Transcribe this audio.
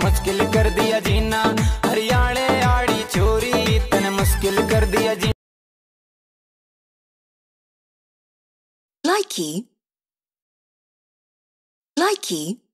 मुश्किल कर दिया जीना, हरियाणे आड़ी छोरी तने मुश्किल कर दिया जीना। Likey.